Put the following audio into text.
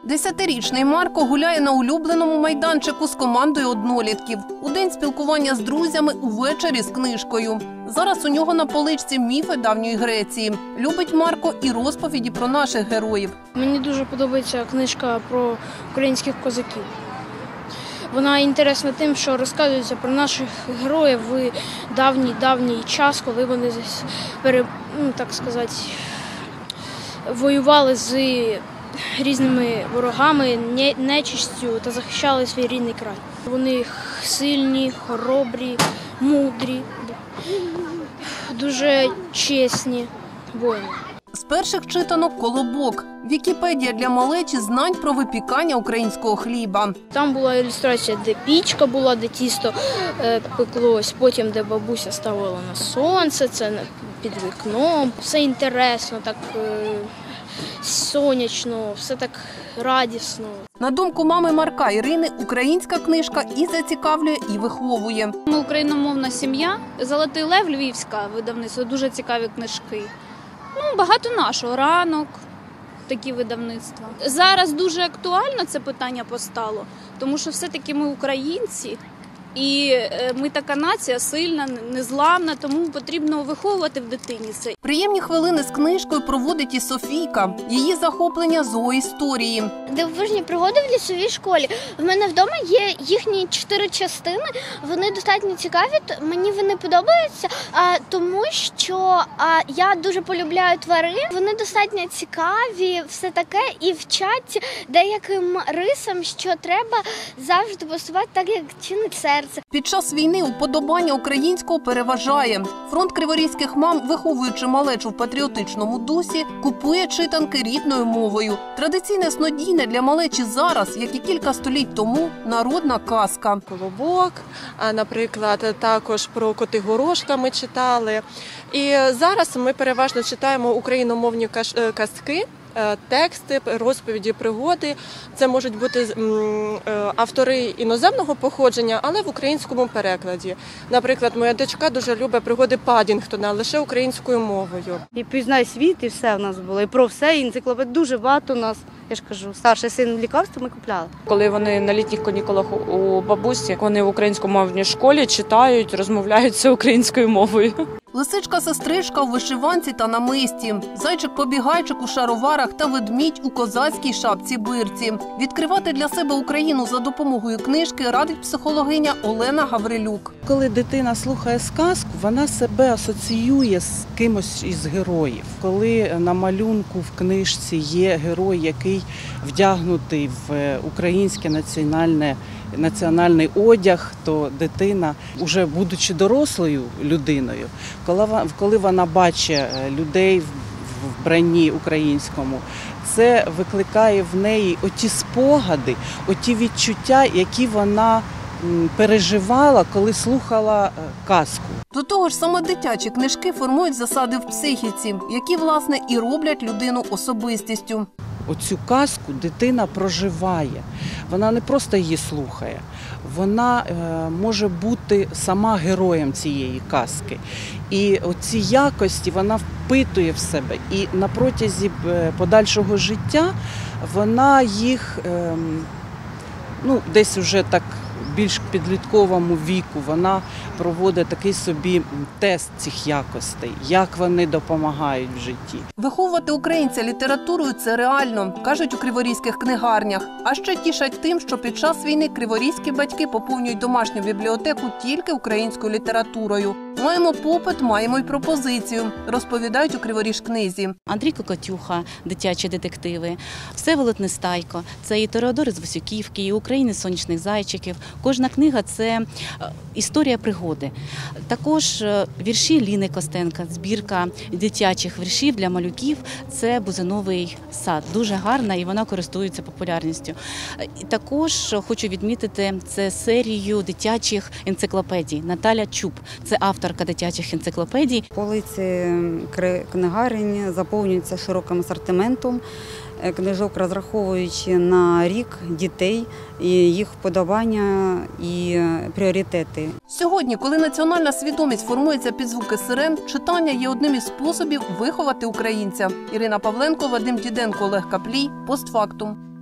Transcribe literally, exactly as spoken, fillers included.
Десятирічний Марко гуляє на улюбленому майданчику з командою однолітків. У день спілкування з друзями, увечері з книжкою. Зараз у нього на поличці міфи давньої Греції. Любить Марко і розповіді про наших героїв. Мені дуже подобається книжка про українських козаків. Вона інтересна тим, що розказується про наших героїв в давній-давній час, коли вони, ну, так сказати, воювали з різними ворогами, нечистю та захищали свій рідний край. Вони сильні, хоробрі, мудрі, дуже чесні воїни. З перших читанок «Колобок» – Вікіпедія для малечі знань про випікання українського хліба. Там була ілюстрація, де пічка була, де тісто е, пеклось, потім де бабуся ставила на сонце, це під вікном. Все інтересно, так е, сонячно, все так радісно. На думку мами Марка Ірини, українська книжка і зацікавлює, і виховує. Ми україномовна сім'я. «Золотий лев» львівська видавництво, дуже цікаві книжки. Ну, багато нашого, «Ранок», такі видавництва. Зараз дуже актуально це питання постало, тому що все-таки ми українці, і ми така нація сильна, незламна, тому потрібно виховувати в дитині це. Приємні хвилини з книжкою проводить і Софійка. Її захоплення – зооісторії. Дивовижні пригоди в лісовій школі. В мене вдома є їхні чотири частини. Вони достатньо цікаві, мені вони подобаються, тому що я дуже полюбляю тварин. Вони достатньо цікаві, все таке, і вчать деяким рисам, що треба завжди поступати так, як чинить серце. Під час війни уподобання українського переважає. Фронт криворізьких мам, виховуючи малечу в патріотичному дусі, купує читанки рідною мовою. Традиційне снодійне для малечі зараз, як і кілька століть тому, народна казка. «Колобок», наприклад, також про Котигорошка ми читали. І зараз ми переважно читаємо україномовні казки, тексти, розповіді, пригоди. Це можуть бути автори іноземного походження, але в українському перекладі. Наприклад, моя дочка дуже любить пригоди Паддінгтона, лише українською мовою. І «Пізнай світ», і все в нас було. І про все, і енциклопедія дуже багато у нас. Я ж кажу, старший син лікарства ми купляли. Коли вони на літніх канікулах у бабусі, вони в українськомовній школі читають, розмовляються українською мовою. Лисичка-сестричка у вишиванці та намисті, зайчик-побігайчик у шароварах та ведмідь у козацькій шапці-бирці. Відкривати для себе Україну за допомогою книжки радить психологиня Олена Гаврилюк. Коли дитина слухає сказку, вона себе асоціює з кимось із героїв. Коли на малюнку в книжці є герой, який вдягнутий в українське національне національний одяг, то дитина, вже будучи дорослою людиною, коли вона бачить людей в вбранні українському, це викликає в неї оті спогади, оті відчуття, які вона переживала, коли слухала казку. До того ж, саме дитячі книжки формують засади в психіці, які, власне, і роблять людину особистістю. Оцю казку дитина проживає. Вона не просто її слухає, вона е, може бути сама героєм цієї казки. І оці якості вона впитує в себе. І на протязі подальшого життя вона їх е, ну, десь уже так більш підлітковому віку вона проводить такий собі тест цих якостей, як вони допомагають в житті. Виховувати українця літературою – це реально, кажуть у криворізьких книгарнях. А ще тішать тим, що під час війни криворізькі батьки поповнюють домашню бібліотеку тільки українською літературою. Маємо попит, маємо й пропозицію, розповідають у Криворіжкнизі. Андрій Кокотюха, дитячі детективи, Всеволод Нестайко, це і Тореодор з Васюківки, і України сонячних зайчиків. Кожна книга – це історія пригоди. Також вірші Ліни Костенка, збірка дитячих віршів для малюків – це «Бузиновий сад». Дуже гарна і вона користується популярністю. Також хочу відмітити це серію дитячих енциклопедій. Наталя Чуб – це автор дитячих енциклопедій. Полиці книгарень заповнюються широким асортиментом книжок, розраховуючи на рік дітей, і їх вподобання і пріоритети. Сьогодні, коли національна свідомість формується під звуки сирен, читання є одним із способів виховати українця. Ірина Павленко, Вадим Діденко, Олег Каплій. Постфактум.